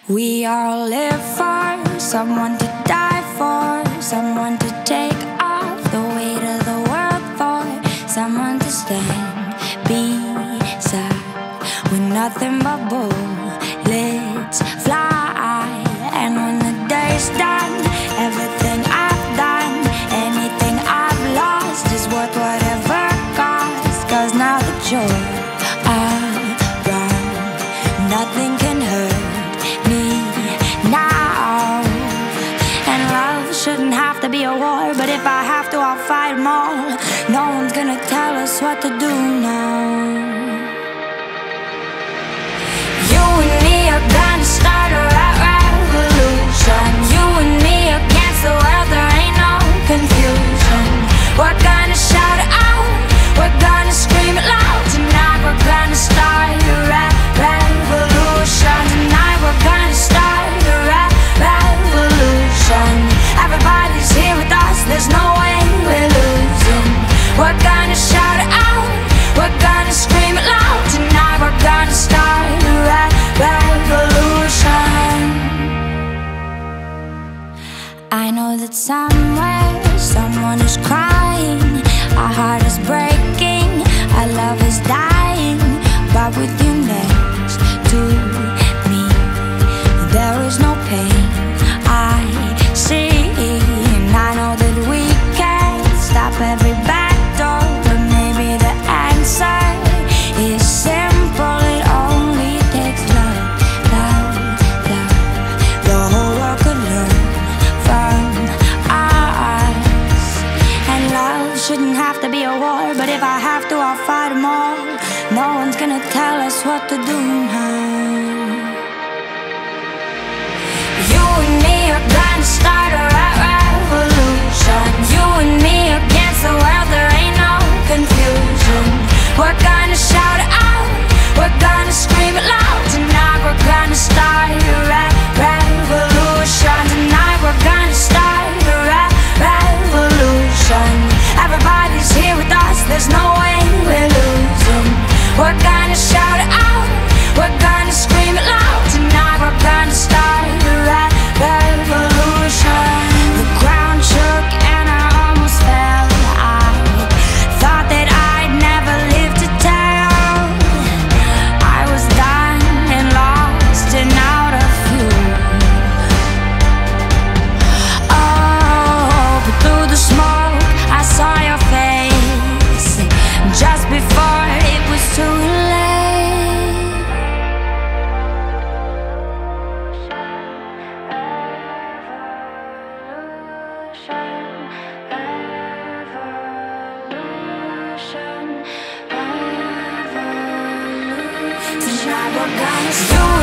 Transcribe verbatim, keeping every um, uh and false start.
We all live for someone to die for, someone to take off the weight of the world for, someone to stand beside with nothing but bullets fly. And when the day's done, everything I've done, anything I've lost is worth whatever cost. Cause now that you're around, nothing can hurt me now. And love shouldn't have to be a war, but if I have to, I'll fight them all. No one's gonna tell us what to do now. You and me are gonna start a revolution. You and me against the world, there ain't no confusion. We're gonna shout it out, we're gonna scream it loud. Tonight we're gonna start a re revolution. Tonight we're gonna start a re revolution. Everybody's here with us, there's no way we're losing. We're gonna shout it out, we're gonna scream it loud. Tonight we're gonna start a re revolution. I know that somewhere someone is crying, our heart is breaking, our love is dying. But with you next to me, there is no pain I see. And I know that we can't stop every bad door, but maybe the answer is simple. It only takes love, love, love. The whole world could learn from us. And love shouldn't have to be a war, but if I have to, I'll fight them all. No one's gonna tell us what to do now. You and me are gonna start a re revolution. You and me against the world, there ain't no confusion. We're gonna shout it out, we're gonna scream it loud. Tonight we're gonna start a re revolution. Tonight we're gonna start a re revolution. Everybody's here with us, there's no way we're losing. We're gonna shout it out, we're gonna scream it loud. Tonight we're gonna start a re revolution. The ground shook and I almost fell. I thought that I'd never live to tell. I was done and lost and out of fuel. Oh, but through the smoke I saw your face, just before it was too late. Tonight we're gonna start